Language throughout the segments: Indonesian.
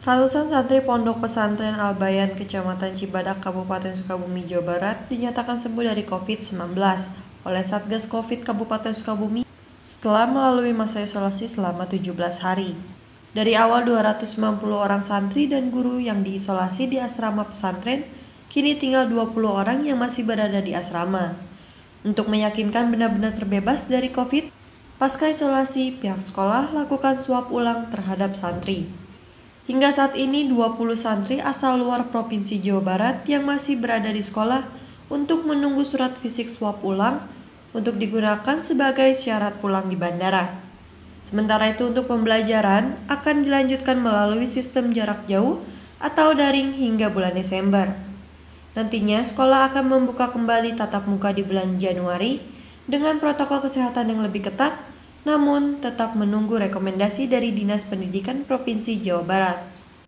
Ratusan santri Pondok Pesantren Al-Bayan, Kecamatan Cibadak, Kabupaten Sukabumi, Jawa Barat dinyatakan sembuh dari COVID-19 oleh Satgas Covid Kabupaten Sukabumi setelah melalui masa isolasi selama 17 hari. Dari awal 290 orang santri dan guru yang diisolasi di asrama pesantren, kini tinggal 20 orang yang masih berada di asrama. Untuk meyakinkan benar-benar terbebas dari COVID, pasca isolasi, pihak sekolah lakukan swab ulang terhadap santri. Hingga saat ini 20 santri asal luar Provinsi Jawa Barat yang masih berada di sekolah untuk menunggu surat fisik swab ulang untuk digunakan sebagai syarat pulang di bandara. Sementara itu untuk pembelajaran akan dilanjutkan melalui sistem jarak jauh atau daring hingga bulan Desember. Nantinya sekolah akan membuka kembali tatap muka di bulan Januari dengan protokol kesehatan yang lebih ketat, namun tetap menunggu rekomendasi dari Dinas Pendidikan Provinsi Jawa Barat.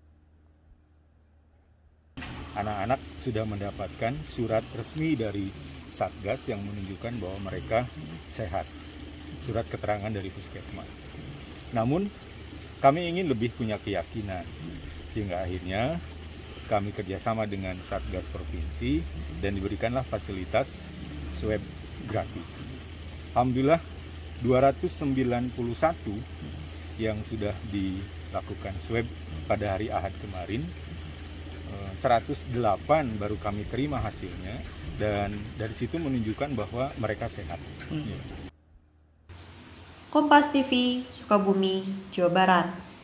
Anak-anak sudah mendapatkan surat resmi dari Satgas yang menunjukkan bahwa mereka sehat, surat keterangan dari Puskesmas. Namun kami ingin lebih punya keyakinan, sehingga akhirnya kami kerjasama dengan Satgas Provinsi dan diberikanlah fasilitas swab gratis. Alhamdulillah 291 yang sudah dilakukan swab pada hari Ahad kemarin, 108 baru kami terima hasilnya dan dari situ menunjukkan bahwa mereka sehat. Kompas TV, Sukabumi, Jawa Barat.